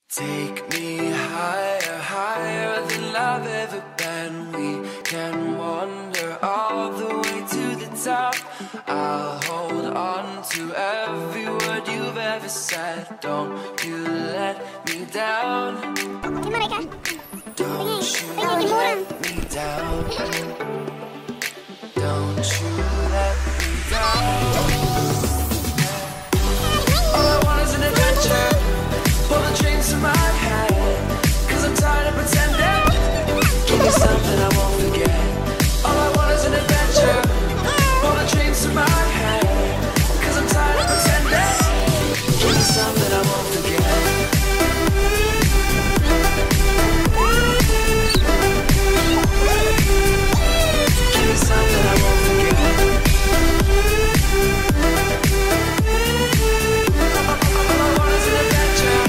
Take me higher, higher than I've ever been. We can wander all the way to the top. I'll hold on to every word you've ever said. Don't you let me down. Don't you let me down. Don't you let me down. All I want is an adventure. Pull the strings to my head, 'cause I'm tired of pretending. Give me something I won't forget. All I want is an adventure. Pull the strings to my head, 'cause I'm tired of pretending. Give me something I won't forget. Give me something I won't forget. All I want is an adventure.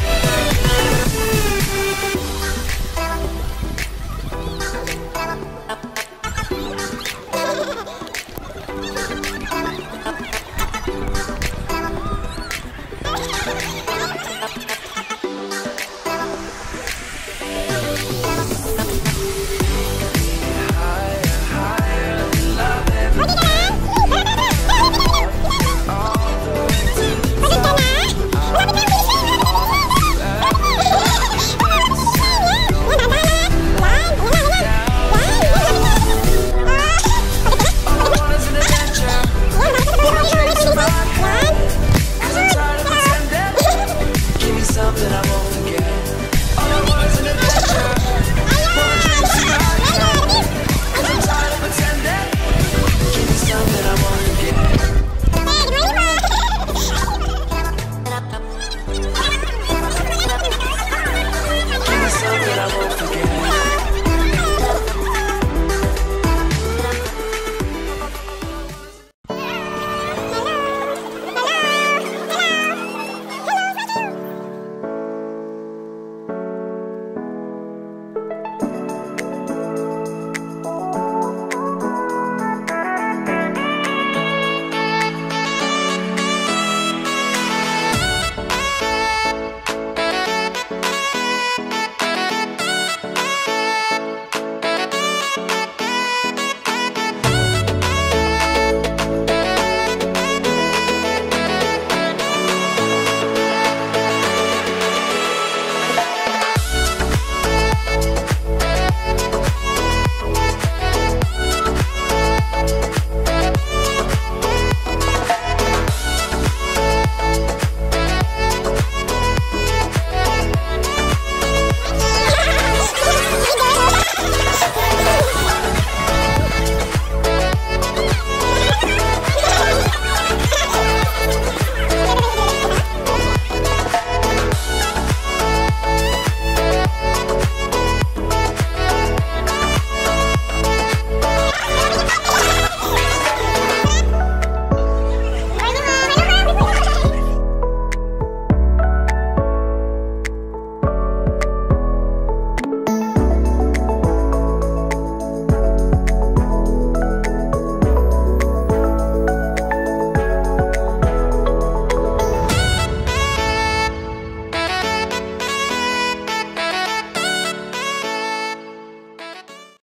Something I won't